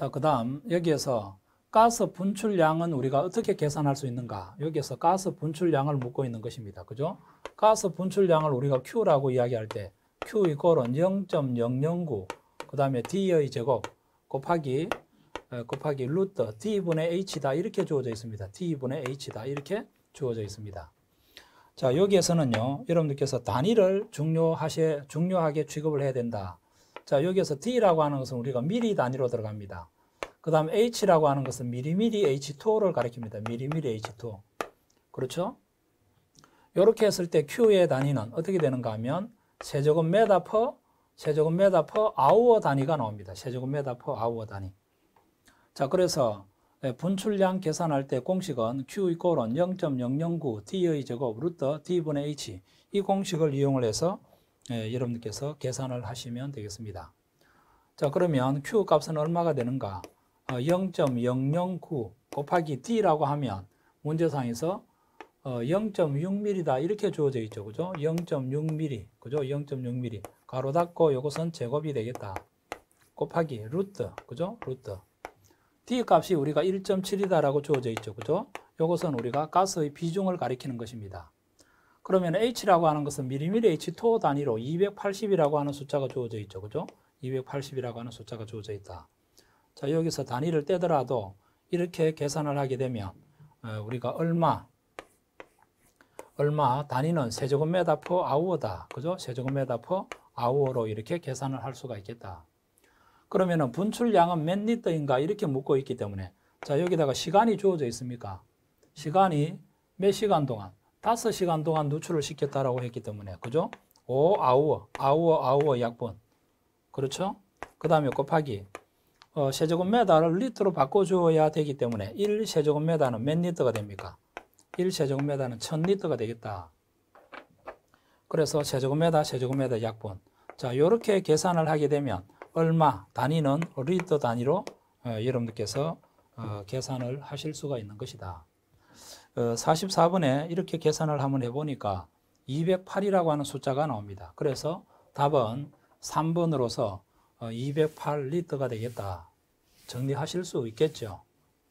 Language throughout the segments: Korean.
자, 그 다음 여기에서 가스 분출량은 우리가 어떻게 계산할 수 있는가? 여기에서 가스 분출량을 묻고 있는 것입니다. 그죠? 가스 분출량을 우리가 Q라고 이야기할 때 Q 이꼴은 0.009 그 다음에 D의 제곱 곱하기 루트 D분의 H다 이렇게 주어져 있습니다. D분의 H다 이렇게 주어져 있습니다. 자, 여기에서는요, 여러분들께서 단위를 중요하게 취급을 해야 된다. 자, 여기에서 D라고 하는 것은 우리가 미리 단위로 들어갑니다. 그 다음 H라고 하는 것은 미리미리 H2를 가리킵니다. 미리미리 H2. 그렇죠? 이렇게 했을 때 Q의 단위는 어떻게 되는가 하면 세제곱미터 per hour 단위가 나옵니다. 세제곱미터 per hour 단위. 자, 그래서 분출량 계산할 때 공식은 Q 이꼴은 0.009 D의 제곱 루트 D분의 H 이 공식을 이용을 해서 여러분들께서 계산을 하시면 되겠습니다. 자, 그러면 Q 값은 얼마가 되는가? 0.009 곱하기 D라고 하면 문제상에서 0.6mm다 이렇게 주어져 있죠. 그죠? 0.6mm. 그죠? 0.6mm. 가로 닫고 이것은 제곱이 되겠다. 곱하기 루트. 그죠? 루트. D 값이 우리가 1.7이다라고 주어져 있죠. 그죠? 이것은 우리가 가스의 비중을 가리키는 것입니다. 그러면 H라고 하는 것은 미리미리 H2 단위로 280이라고 하는 숫자가 주어져 있죠. 그죠? 280이라고 하는 숫자가 주어져 있다. 자, 여기서 단위를 떼더라도 이렇게 계산을 하게 되면 우리가 얼마 단위는 세제곱미터 per hour다. 그죠? 세제곱미터 per hour로 이렇게 계산을 할 수가 있겠다. 그러면은 분출량은 몇 리터인가 이렇게 묻고 있기 때문에 자, 여기다가 시간이 주어져 있습니까? 시간이 몇 시간 동안? 5시간 동안 누출을 시켰다라고 했기 때문에 그죠? 5hour 약분. 그렇죠? 그 다음에 곱하기 세제곱미터를 리터로 바꿔줘야 되기 때문에 1세제곱미터는 몇 리터가 됩니까? 1세제곱미터는 1000리터가 되겠다. 그래서 세제곱미터 약분. 자, 이렇게 계산을 하게 되면 얼마 단위는 리터 단위로 여러분들께서 계산을 하실 수가 있는 것이다. 44번에 이렇게 계산을 한번 해보니까 208이라고 하는 숫자가 나옵니다. 그래서 답은 3번으로서 208리터가 되겠다. 정리하실 수 있겠죠.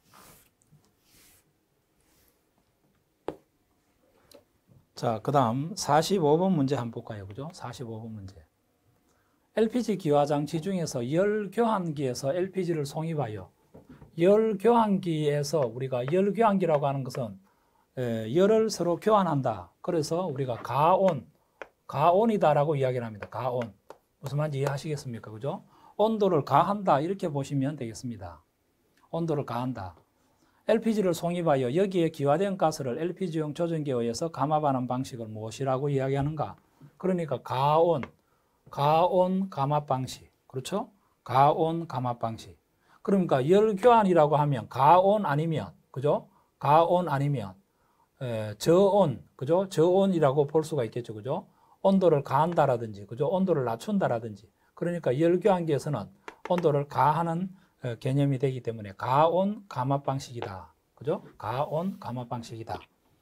자, 그 다음 45번 문제 한번 볼까요? 그죠? 45번 문제. LPG 기화장치 중에서 열교환기에서 LPG를 송입하여 열교환기에서 우리가 열교환기라고 하는 것은 열을 서로 교환한다. 그래서 우리가 가온이다라고 이야기를 합니다. 가온. 무슨 말인지 이해하시겠습니까? 그죠? 온도를 가한다 이렇게 보시면 되겠습니다. 온도를 가한다. LPG를 송입하여 여기에 기화된 가스를 LPG용 조전기에 의해서 감압하는 방식을 무엇이라고 이야기하는가? 그러니까 가온 감압 방식. 그렇죠? 가온 감압 방식. 그러니까 열교환이라고 하면 가온 아니면 그죠? 가온 아니면 저온, 그죠? 저온이라고 볼 수가 있겠죠. 그죠? 온도를 가한다라든지 그죠? 온도를 낮춘다라든지. 그러니까 열교환기에서는 온도를 가하는 개념이 되기 때문에 가온 감압 방식이다. 그죠? 가온 감압 방식이다.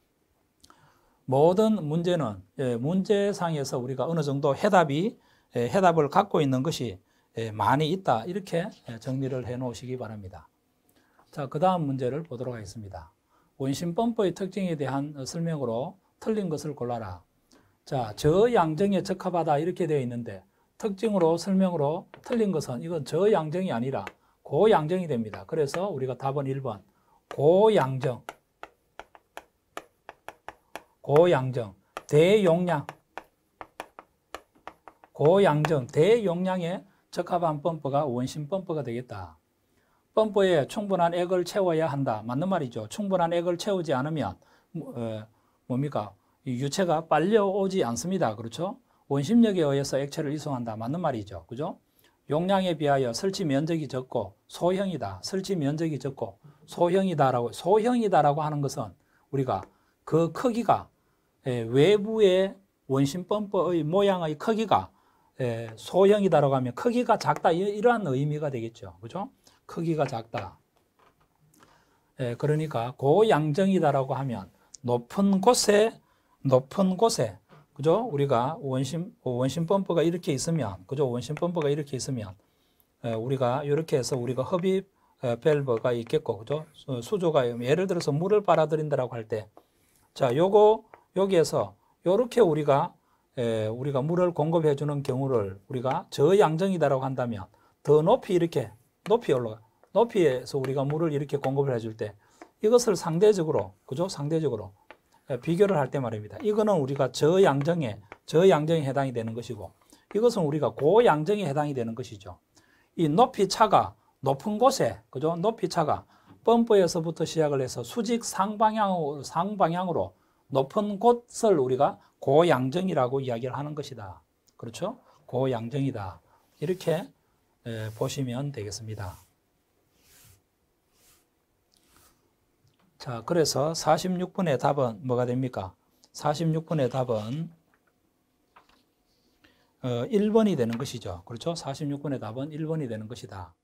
모든 문제는 문제상에서 우리가 어느 정도 해답을 갖고 있는 것이 많이 있다. 이렇게 정리를 해 놓으시기 바랍니다. 자, 그 다음 문제를 보도록 하겠습니다. 원심 펌프의 특징에 대한 설명으로 틀린 것을 골라라. 자, 저양정에 적합하다 이렇게 되어 있는데 특징으로 설명으로 틀린 것은 이건 저양정이 아니라 고양정이 됩니다. 그래서 우리가 답은 1번 고양정, 대용량, 고양정, 대용량에 적합한 펌프가 원심 펌프가 되겠다. 펌프에 충분한 액을 채워야 한다. 맞는 말이죠. 충분한 액을 채우지 않으면 뭡니까? 유체가 빨려오지 않습니다. 그렇죠? 원심력에 의해서 액체를 이송한다. 맞는 말이죠. 그죠? 용량에 비하여 설치 면적이 적고 소형이다. 설치 면적이 적고 소형이다라고 하는 것은 우리가 그 크기가 외부의 원심 펌프의 모양의 크기가 소형이다라고 하면 크기가 작다 이러한 의미가 되겠죠. 그죠? 크기가 작다. 그러니까 고양정이다라고 하면 높은 곳에 그죠? 우리가 원심 펌프가 이렇게 있으면 그죠? 원심 펌프가 이렇게 있으면 우리가 이렇게 해서 우리가 밸브가 있겠고, 그죠? 수조가 예를 들어서 물을 빨아들인다라고 할 때, 자, 요거 여기에서 요렇게 우리가 물을 공급해 주는 경우를 우리가 저양정이다라고 한다면 더 높이 이렇게 높이 올라가 높이에서 우리가 물을 이렇게 공급을 해줄 때 이것을 상대적으로, 그죠? 상대적으로 비교를 할 때 말입니다. 이거는 우리가 저양정에 해당이 되는 것이고, 이것은 우리가 고양정에 해당이 되는 것이죠. 이 높이 차가 높은 곳에, 그죠? 높이 차가 펌프에서부터 시작을 해서 수직 상방향으로 높은 곳을 우리가 고양정이라고 이야기를 하는 것이다. 그렇죠? 고양정이다. 이렇게 보시면 되겠습니다. 자, 그래서 46번의 답은 뭐가 됩니까? 46번의 답은 1번이 되는 것이죠. 그렇죠? 46번의 답은 1번이 되는 것이다.